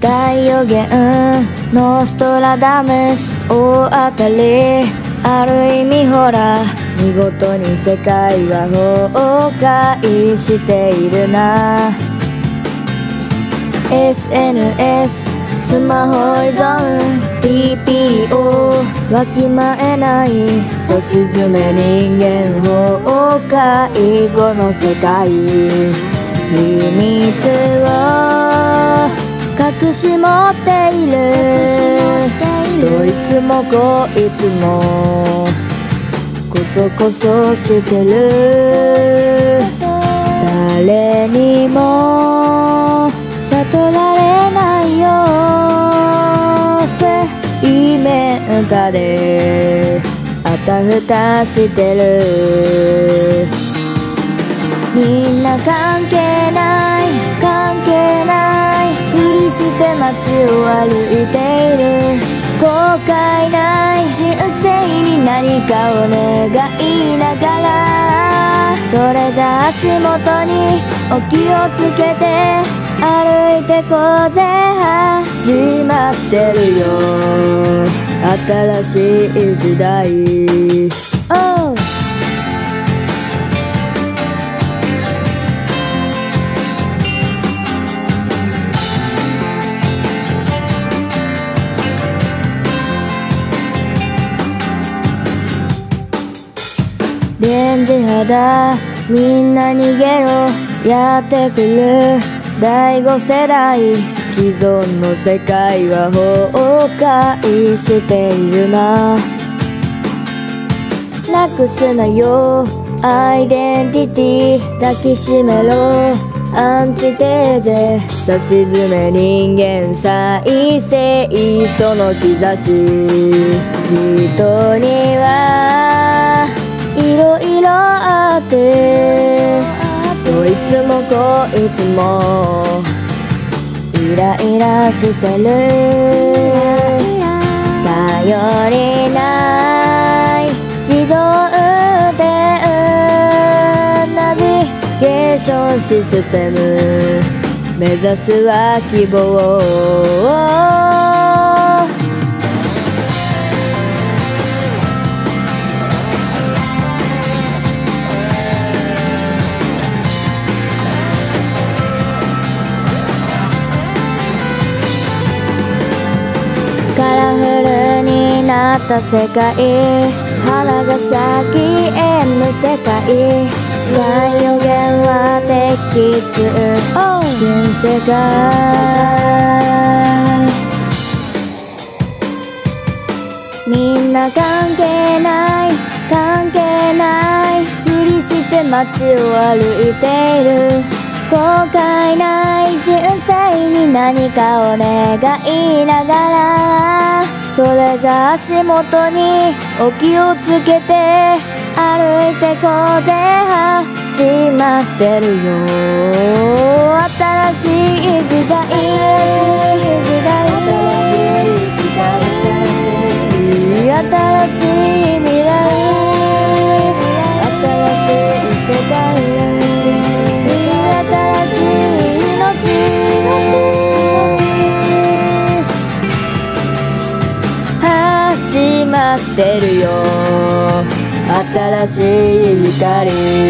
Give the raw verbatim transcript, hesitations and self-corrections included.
大予言ノストラダムス大当たり、ある意味ほら見事に世界は崩壊しているな。 エスエヌエス スマホ依存 ティーピーオー わきまえないさしずめ人間崩壊後の世界、秘密を隠し持っている、どいつもこいつもこそこそしてる、誰にも悟られないよ水面下であたふたしてる。みんな関係ない関係ないふりして街を歩いている、後悔ない人生に何かを願いながら、それじゃ足元にお気をつけて歩いてこうぜ、始まってるよ新しい時代。oh! 電磁波みんな逃げろやってくるだいご世代、既存の世界は崩壊しているな。なくすなよアイデンティティ、抱きしめろアンチテーゼ、さしずめ人間再生その兆し、人にはいろいろあってどいつもこいつもイライラしてる、頼りない自動運転ナビゲーションシステム、目指すは希望。カラフルになった世界、花が咲きえぬ世界、大予言は的中、新世界。みんな関係ない関係ないふりして街を歩いている、後悔ない人生に何かを願いながら、それじゃ足元にお気をつけて歩いてこうぜ、始まってるよ新しい時代、新しい時代、新しい未来、新しい世界、新しい命、始まってるよ新しい光。